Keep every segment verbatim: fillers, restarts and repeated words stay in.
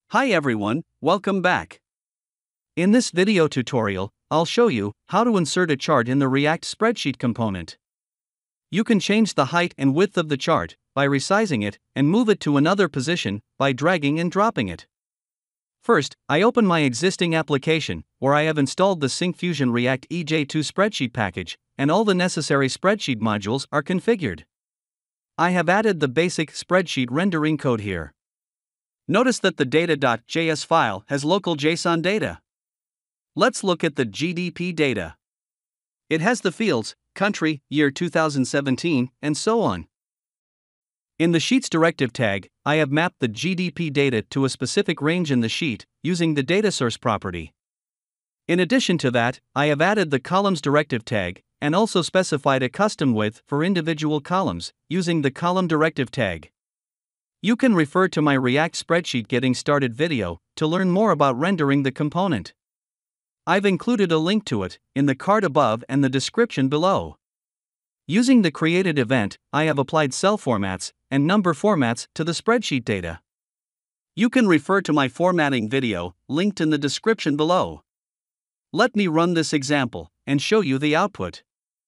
Hi everyone, welcome back. In this video tutorial, I'll show you how to insert a chart in the React Spreadsheet component. You can change the height and width of the chart by resizing it and move it to another position by dragging and dropping it. First, I open my existing application, where I have installed the Syncfusion React E J two spreadsheet package, and all the necessary spreadsheet modules are configured. I have added the basic spreadsheet rendering code here. Notice that the data.js file has local JSON data. Let's look at the G D P data. It has the fields, country, year two thousand seventeen, and so on. In the Sheets directive tag, I have mapped the G D P data to a specific range in the sheet, using the dataSource property. In addition to that, I have added the Columns directive tag, and also specified a custom width for individual columns, using the Column directive tag. You can refer to my React Spreadsheet Getting Started video to learn more about rendering the component. I've included a link to it in the card above and the description below. Using the created event, I have applied cell formats and number formats to the spreadsheet data. You can refer to my formatting video, linked in the description below. Let me run this example and show you the output.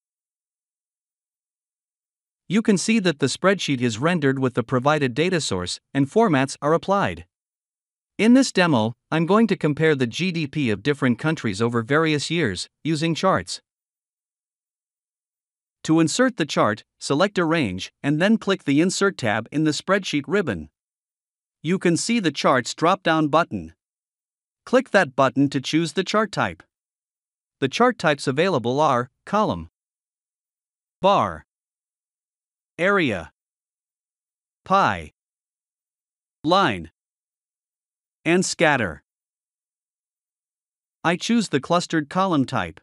You can see that the spreadsheet is rendered with the provided data source, and formats are applied. In this demo, I'm going to compare the G D P of different countries over various years, using charts. To insert the chart, select a range, and then click the Insert tab in the Spreadsheet ribbon. You can see the Charts drop-down button. Click that button to choose the chart type. The chart types available are column, bar, area, pie, line, and scatter. I choose the clustered column type.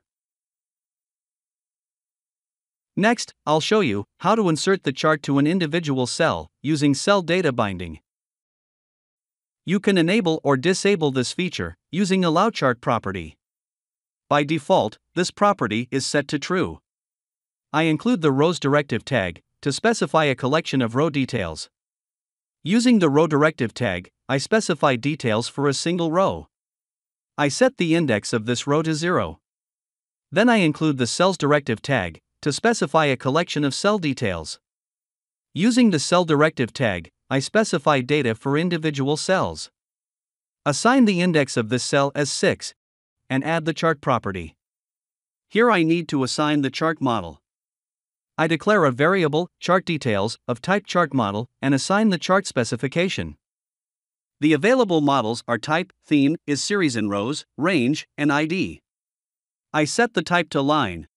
Next, I'll show you how to insert the chart to an individual cell using cell data binding. You can enable or disable this feature using Allow Chart property. By default, this property is set to true. I include the Rows directive tag to specify a collection of row details. Using the Row directive tag, I specify details for a single row. I set the index of this row to zero. Then I include the Cells directive tag to specify a collection of cell details. Using the Cell directive tag, I specify data for individual cells. Assign the index of this cell as six, and add the chart property. Here I need to assign the chart model. I declare a variable, chart details, of type chart model, and assign the chart specification. The available models are type, theme, is series in rows, range, and I D. I set the type to line,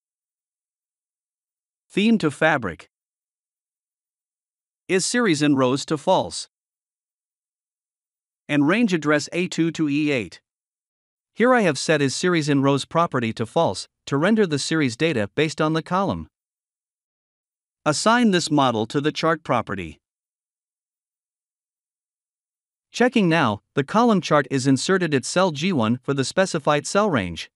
theme to fabric, is series in rows to false, and range address A two to E eight. Here I have set is series in rows property to false to render the series data based on the column. Assign this model to the chart property. Checking now, the column chart is inserted at cell G one for the specified cell range.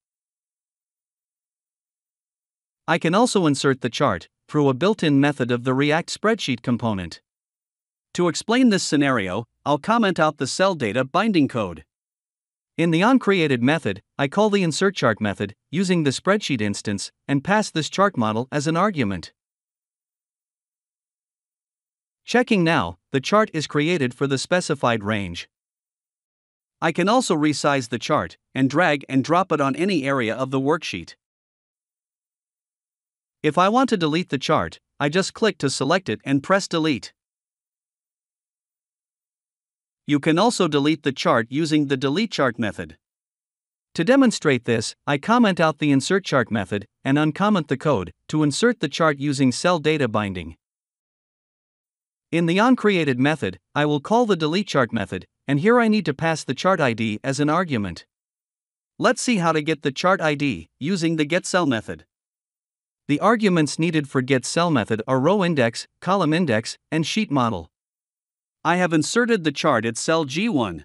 I can also insert the chart through a built-in method of the React Spreadsheet component. To explain this scenario, I'll comment out the cell data binding code. In the onCreated method, I call the InsertChart method using the spreadsheet instance and pass this chart model as an argument. Checking now, the chart is created for the specified range. I can also resize the chart and drag and drop it on any area of the worksheet. If I want to delete the chart, I just click to select it and press delete. You can also delete the chart using the Delete Chart method. To demonstrate this, I comment out the InsertChart method and uncomment the code to insert the chart using cell data binding. In the onCreated method, I will call the DeleteChart method, and here I need to pass the chart I D as an argument. Let's see how to get the chart I D using the getCell method. The arguments needed for getCell method are row index, column index, and sheet model. I have inserted the chart at cell G one.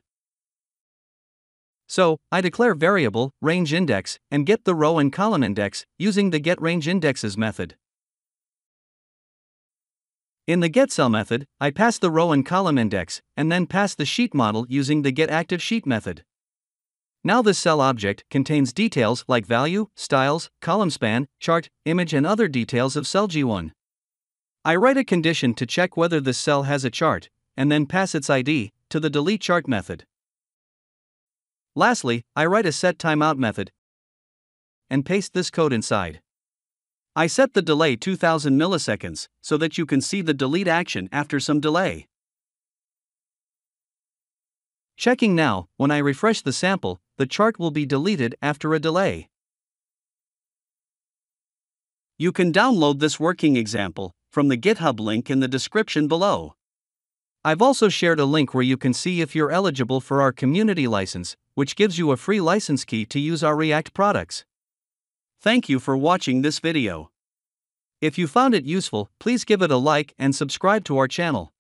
So, I declare variable, range index, and get the row and column index using the getRangeIndexes method. In the getCell method, I pass the row and column index, and then pass the sheet model using the getActiveSheet method. Now this cell object contains details like value, styles, column span, chart, image and other details of cell G one. I write a condition to check whether this cell has a chart, and then pass its I D to the deleteChart method. Lastly, I write a setTimeout method and paste this code inside. I set the delay two thousand milliseconds so that you can see the delete action after some delay. Checking now, when I refresh the sample, the chart will be deleted after a delay. You can download this working example from the GitHub link in the description below. I've also shared a link where you can see if you're eligible for our community license, which gives you a free license key to use our React products. Thank you for watching this video. If you found it useful, please give it a like and subscribe to our channel.